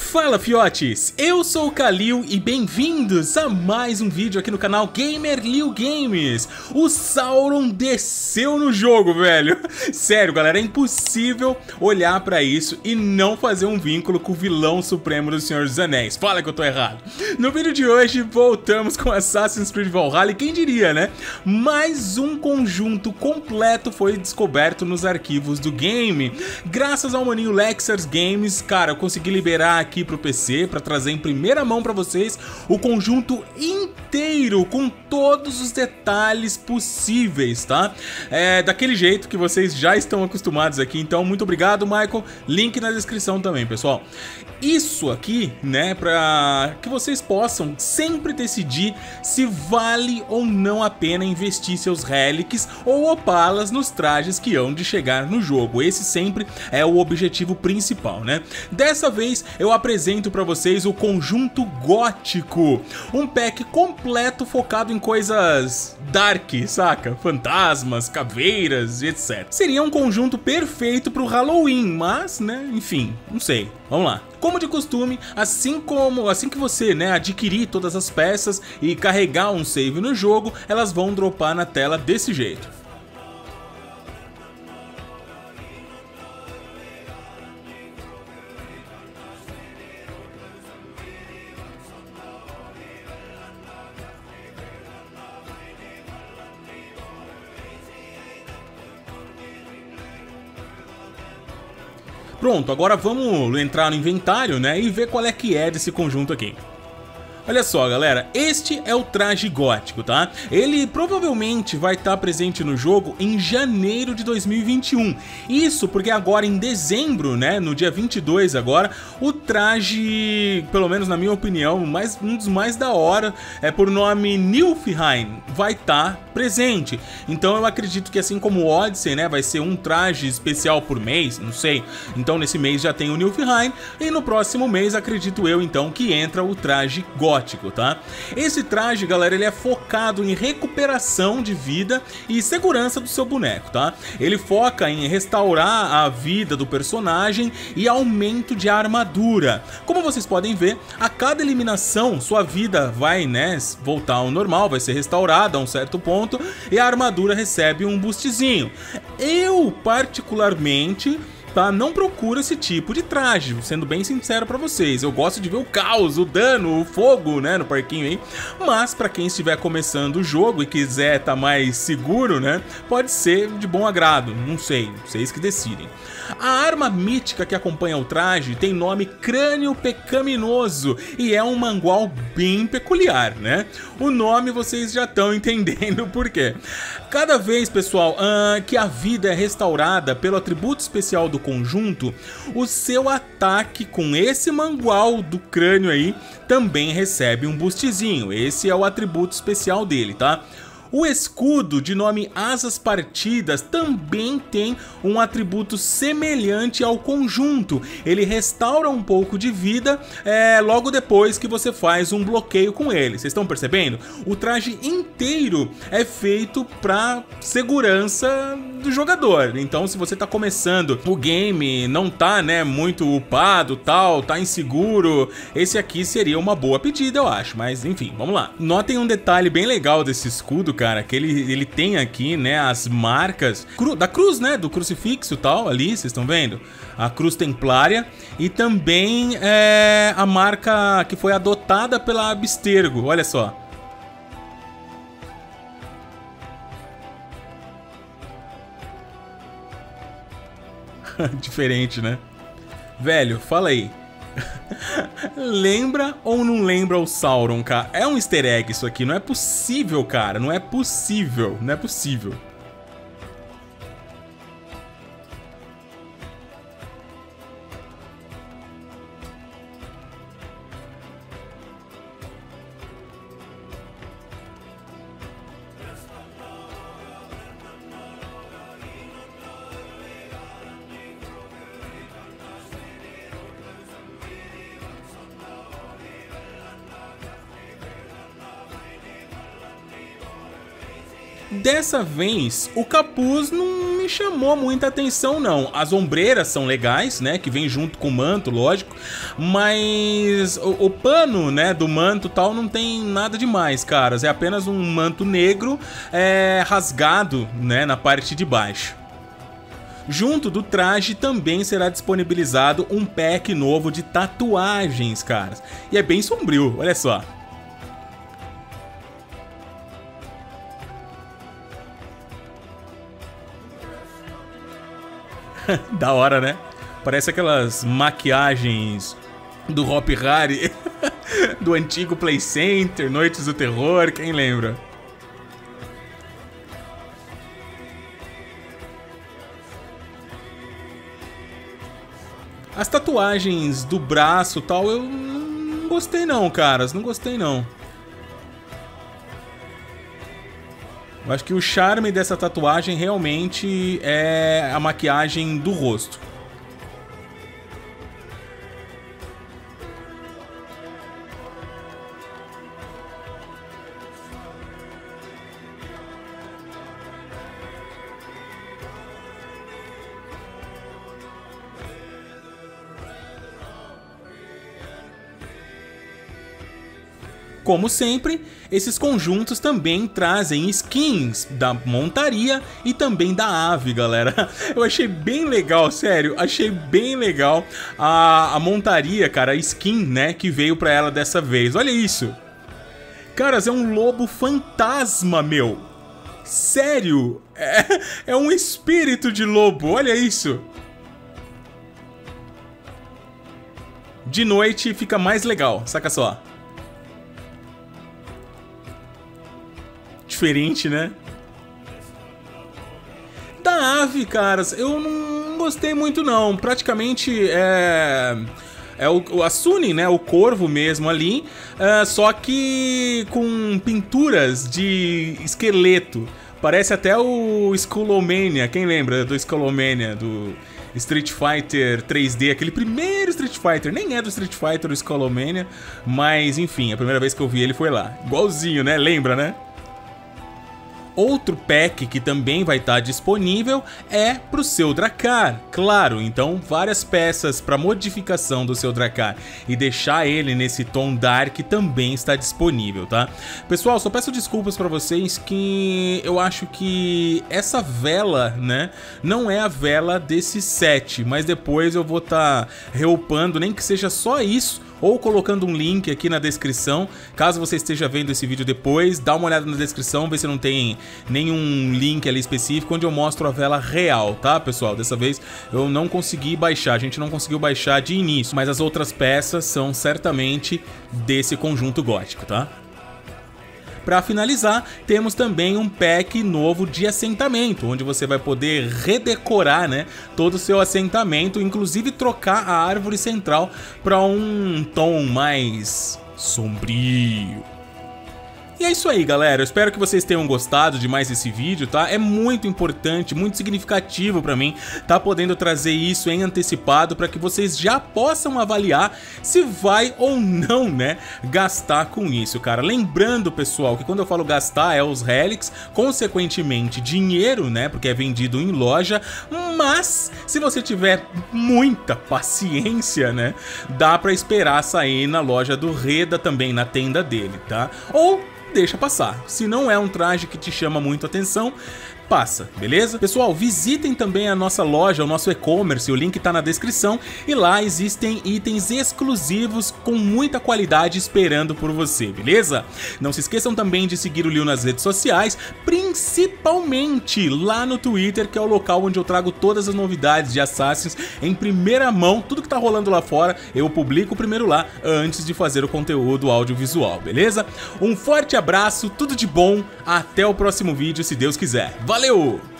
Fala fiotes, eu sou o Kalil e bem-vindos a mais um vídeo aqui no canal GamerLiu Games. O Sauron desceu no jogo, velho. Sério, galera, é impossível olhar pra isso e não fazer um vínculo com o vilão supremo do Senhor dos Anéis. Fala que eu tô errado. No vídeo de hoje voltamos com Assassin's Creed Valhalla e quem diria, né? Mais um conjunto completo foi descoberto nos arquivos do game. Graças ao maninho Lexers Games, cara, eu consegui liberar aqui pro PC para trazer em primeira mão para vocês o conjunto inteiro com todos os detalhes possíveis, tá? Daquele jeito que vocês já estão acostumados aqui, então muito obrigado, Michael. Link na descrição também, pessoal. Isso aqui, né, para que vocês possam sempre decidir se vale ou não a pena investir seus relics ou opalas nos trajes que hão de chegar no jogo. Esse sempre é o objetivo principal, né? Dessa vez eu apresento para vocês o conjunto gótico, um pack completo focado em coisas dark, saca? Fantasmas, caveiras, etc. Seria um conjunto perfeito pro Halloween, mas, né, enfim, não sei. Vamos lá. Como de costume, assim que você, né, adquirir todas as peças e carregar um save no jogo, elas vão dropar na tela desse jeito. Pronto, agora vamos entrar no inventário, né, e ver qual é que é desse conjunto aqui. Olha só, galera, este é o traje gótico, tá? Ele provavelmente vai estar presente no jogo em janeiro de 2021. Isso porque agora em dezembro, né, no dia 22 agora, o traje, pelo menos na minha opinião, um dos mais da hora, por nome Niflheim, vai estar presente. Então eu acredito que assim como o Odyssey, né, vai ser um traje especial por mês, não sei. Então nesse mês já tem o Niflheim e no próximo mês acredito eu então que entra o traje gótico. Tá? Esse traje, galera, ele é focado em recuperação de vida e segurança do seu boneco, tá? Ele foca em restaurar a vida do personagem e aumento de armadura. Como vocês podem ver, a cada eliminação sua vida vai, né, voltar ao normal, vai ser restaurada a um certo ponto e a armadura recebe um boostzinho. Eu, particularmente, tá, não procuro esse tipo de traje, sendo bem sincero pra vocês. Eu gosto de ver o caos, o dano, o fogo, né, no parquinho aí. Mas pra quem estiver começando o jogo e quiser tá mais seguro, né, pode ser de bom agrado, não sei, vocês que decidem. A arma mítica que acompanha o traje tem nome Crânio Pecaminoso e é um mangual bem peculiar, né? O nome vocês já estão entendendo por quê. Cada vez, pessoal, que a vida é restaurada pelo atributo especial do conjunto, o seu ataque com esse mangual do crânio aí também recebe um boostzinho. Esse é o atributo especial dele, tá? O escudo, de nome Asas Partidas, também tem um atributo semelhante ao conjunto. Ele restaura um pouco de vida logo depois que você faz um bloqueio com ele. Vocês estão percebendo? O traje inteiro é feito para segurança do jogador. Então, se você tá começando o game, não tá, né, muito upado, tal, tá inseguro, esse aqui seria uma boa pedida, eu acho. Mas, enfim, vamos lá. Notem um detalhe bem legal desse escudo, cara, que ele tem aqui, né, as marcas da cruz, né, do crucifixo e tal, ali, vocês estão vendo? A cruz templária e também a marca que foi adotada pela Abstergo, olha só. Diferente, né? Velho, fala aí. Lembra ou não lembra o Sauron, cara? É um easter egg isso aqui, não é possível, cara. Não é possível, não é possível. Dessa vez, o capuz não me chamou muita atenção não. As ombreiras são legais, né, que vem junto com o manto, lógico, mas o pano, né, do manto tal não tem nada demais, caras. É apenas um manto negro rasgado, né, na parte de baixo. Junto do traje também será disponibilizado um pack novo de tatuagens, caras. E é bem sombrio, olha só. Da hora, né? Parece aquelas maquiagens do Hop Hari, do antigo Play Center, Noites do Terror, quem lembra? As tatuagens do braço e tal, eu não gostei não, caras, não gostei não. Eu acho que o charme dessa tatuagem realmente é a maquiagem do rosto. Como sempre, esses conjuntos também trazem skins da montaria e também da ave, galera. Eu achei bem legal, sério, achei bem legal a montaria, cara, a skin, né, que veio pra ela dessa vez. Olha isso. Caras, é um lobo fantasma, meu. Sério, é um espírito de lobo, olha isso. De noite fica mais legal, saca só. Diferente, né? Da ave, caras, eu não gostei muito não. Praticamente a Sunny, né? O corvo mesmo ali, só que com pinturas de esqueleto. Parece até o Skullomania. Quem lembra do Skullomania, do Street Fighter 3D, aquele primeiro Street Fighter? Nem é do Street Fighter o Skullomania, mas enfim, a primeira vez que eu vi ele foi lá. Igualzinho, né? Lembra, né? Outro pack que também vai estar disponível é para o seu Drakkar, claro, então várias peças para modificação do seu Drakkar e deixar ele nesse tom dark também está disponível, tá? Pessoal, só peço desculpas para vocês que eu acho que essa vela, né, não é a vela desse set, mas depois eu vou estar reupando, nem que seja só isso, ou colocando um link aqui na descrição, caso você esteja vendo esse vídeo depois, dá uma olhada na descrição, vê se não tem nenhum link ali específico onde eu mostro a vela real, tá, pessoal? Dessa vez eu não consegui baixar, a gente não conseguiu baixar de início, mas as outras peças são certamente desse conjunto gótico, tá? Para finalizar, temos também um pack novo de assentamento, onde você vai poder redecorar, né, todo o seu assentamento, inclusive trocar a árvore central para um tom mais sombrio. E é isso aí, galera, eu espero que vocês tenham gostado de mais esse vídeo, tá? É muito importante, muito significativo pra mim tá podendo trazer isso em antecipado para que vocês já possam avaliar se vai ou não, né, gastar com isso, cara. Lembrando, pessoal, que quando eu falo gastar é os relics, consequentemente dinheiro, né, porque é vendido em loja, mas se você tiver muita paciência, né, dá pra esperar sair na loja do Reda também, na tenda dele, tá? Ou deixa passar. Se não é um traje que te chama muito atenção, passa, beleza? Pessoal, visitem também a nossa loja, o nosso e-commerce, o link tá na descrição, e lá existem itens exclusivos com muita qualidade esperando por você, beleza? Não se esqueçam também de seguir o Liu nas redes sociais, principalmente lá no Twitter, que é o local onde eu trago todas as novidades de Assassins em primeira mão, tudo que tá rolando lá fora, eu publico primeiro lá, antes de fazer o conteúdo audiovisual, beleza? Um forte abraço, tudo de bom, até o próximo vídeo, se Deus quiser. Valeu!